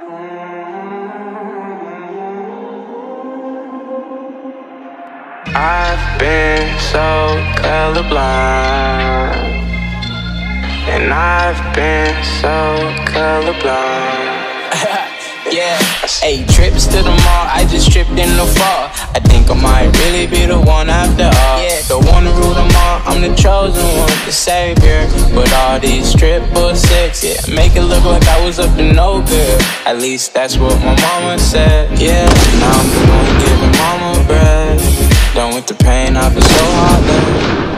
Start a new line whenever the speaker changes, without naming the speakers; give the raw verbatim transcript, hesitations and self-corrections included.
I've been so colorblind, and I've been so colorblind.
Yeah, hey, trips to the mall, I just tripped in the fall. I think I might really be the one after all. Yeah, the one to rule them all, I'm the chosen one, the savior. But all these triple six, yeah, make it look like I was up to no good. At least that's what my mama said. Yeah, now I'm the one giving mama bread. Done with the pain, I've been so hard then.